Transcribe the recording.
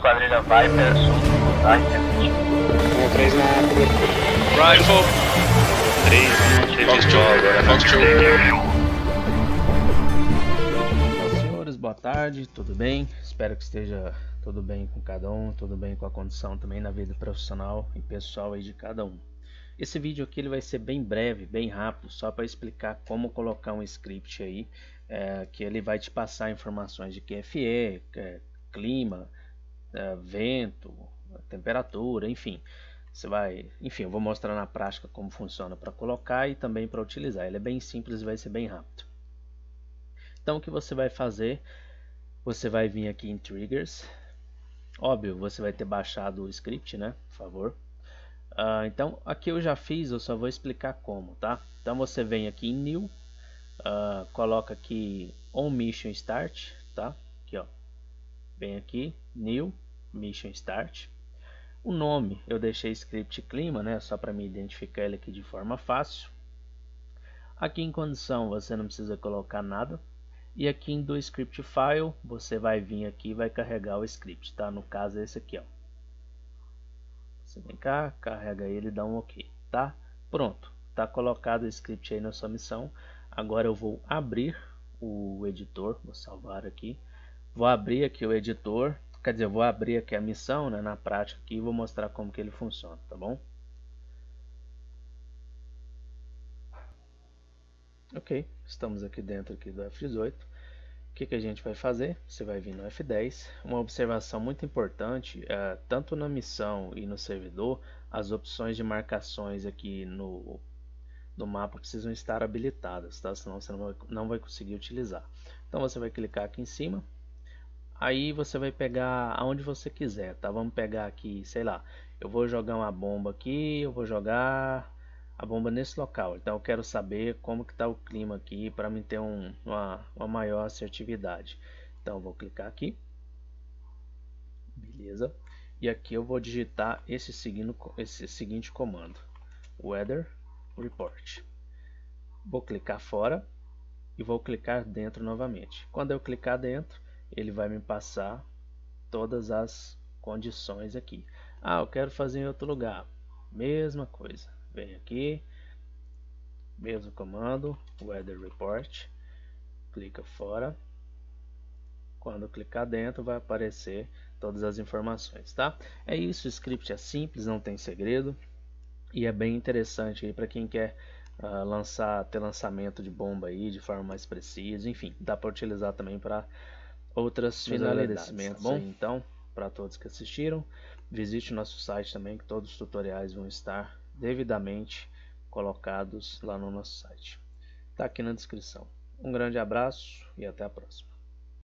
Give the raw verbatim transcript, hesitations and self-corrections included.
esquadrilha Viper, sul, tá? um três na cobertura. Rifle. três, Fox two, agora Fox two. Olá, senhores, boa tarde, tudo bem? Espero que esteja tudo bem com cada um, tudo bem com a condição também na vida profissional e pessoal aí de cada um. Esse vídeo aqui ele vai ser bem breve, bem rápido, só para explicar como colocar um script aí, é, que ele vai te passar informações de Q F E, é, clima, é, vento, temperatura, enfim. Você vai, enfim, eu vou mostrar na prática como funciona para colocar e também para utilizar. Ele é bem simples e vai ser bem rápido. Então o que você vai fazer? Você vai vir aqui em Triggers. Óbvio, você vai ter baixado o script, né? Por favor. Uh, então aqui eu já fiz, eu só vou explicar como, tá? Então você vem aqui em New, uh, coloca aqui On Mission Start, tá? Aqui ó, vem aqui New Mission Start. O nome eu deixei Script Clima, né? Só para me identificar ele aqui de forma fácil. Aqui em condição você não precisa colocar nada. E aqui em do Script File você vai vir aqui e vai carregar o script, tá? No caso é esse aqui ó. Você vem cá, carrega ele e dá um OK, tá? Pronto, tá colocado o script aí na sua missão. Agora eu vou abrir o editor, vou salvar aqui. Vou abrir aqui o editor, quer dizer, eu vou abrir aqui a missão, né, na prática aqui e vou mostrar como que ele funciona, tá bom? Ok, estamos aqui dentro aqui do F dezoito. O que, que a gente vai fazer? Você vai vir no F dez. Uma observação muito importante, é, tanto na missão e no servidor, as opções de marcações aqui no, no mapa precisam estar habilitadas, tá? Senão você não vai, não vai conseguir utilizar. Então você vai clicar aqui em cima, aí você vai pegar aonde você quiser, tá? Vamos pegar aqui, sei lá, eu vou jogar uma bomba aqui, eu vou jogar a bomba nesse local, então eu quero saber como que está o clima aqui para me ter um, uma, uma maior assertividade. Então eu vou clicar aqui, beleza, e aqui eu vou digitar esse, seguindo, esse seguinte comando, Weather Report. Vou clicar fora e vou clicar dentro novamente. Quando eu clicar dentro, ele vai me passar todas as condições aqui. Ah, eu quero fazer em outro lugar, mesma coisa. Vem aqui, mesmo comando, Weather Report, clica fora. Quando clicar dentro vai aparecer todas as informações, tá? É isso, o script é simples, não tem segredo e é bem interessante aí para quem quer uh, lançar, ter lançamento de bomba aí de forma mais precisa, enfim, dá para utilizar também para outras finalidades, tá bom? Então, para todos que assistiram, visite o nosso site também, que todos os tutoriais vão estar devidamente colocados lá no nosso site. Tá aqui na descrição. Um grande abraço e até a próxima.